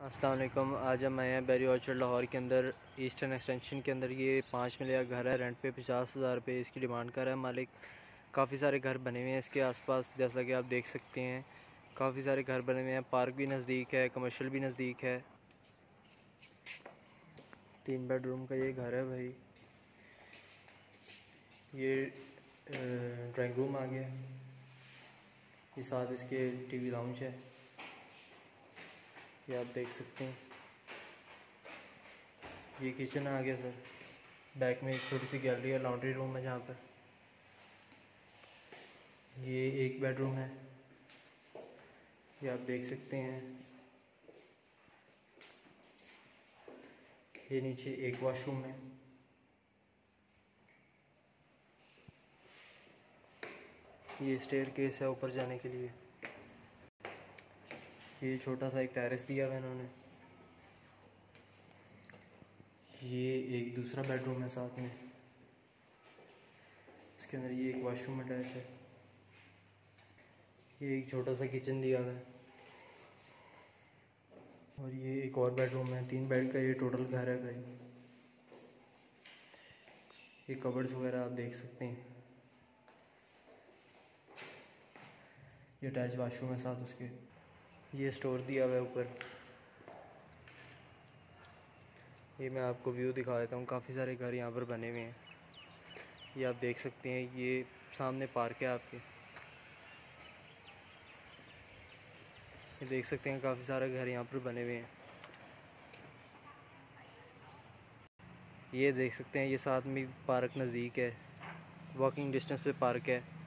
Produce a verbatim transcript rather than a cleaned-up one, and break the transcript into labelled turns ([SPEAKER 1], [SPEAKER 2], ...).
[SPEAKER 1] अस्सलाम वालेकुम। आज हम आए हैं बैरी ऑर्चर्ड लाहौर के अंदर ईस्टर्न एक्सटेंशन के अंदर। ये पाँच मिले का घर है, रेंट पे पचास हज़ार रुपये इसकी डिमांड कर रहा है मालिक। काफ़ी सारे घर बने हुए हैं इसके आसपास, जैसा कि आप देख सकते हैं। काफ़ी सारे घर बने हुए हैं, पार्क भी नज़दीक है, कमर्शियल भी नज़दीक है। तीन बेडरूम का ये घर है भाई। ये ड्राइंग रूम आ गया, ये साथ इसके टीवी लाउंज है, ये आप देख सकते हैं। ये किचन आ गया सर। बैक में एक छोटी सी गैलरी है, लॉन्ड्री रूम है जहाँ पर। ये एक बेडरूम है, ये आप देख सकते हैं। ये नीचे एक वॉशरूम है। ये स्टेयर केस है ऊपर जाने के लिए। ये छोटा सा एक टेरेस दिया हुआ है इन्होंने। ये एक दूसरा बेडरूम है साथ में, इसके अंदर ये एक वॉशरूम अटैच है। ये एक छोटा सा किचन दिया हुआ है और ये एक और बेडरूम है। तीन बेड का ये टोटल घर है भाई। ये कबर्ड्स वगैरह आप देख सकते हैं। ये अटैच वॉशरूम है साथ उसके। ये स्टोर दिया हुआ है ऊपर। ये मैं आपको व्यू दिखा देता हूँ। काफ़ी सारे घर यहाँ पर बने हुए हैं, ये आप देख सकते हैं। ये सामने पार्क है आपके, ये देख सकते हैं। काफ़ी सारे घर यहाँ पर बने हुए हैं, ये देख सकते हैं। ये साथ में पार्क नज़दीक है, वॉकिंग डिस्टेंस पे पार्क है।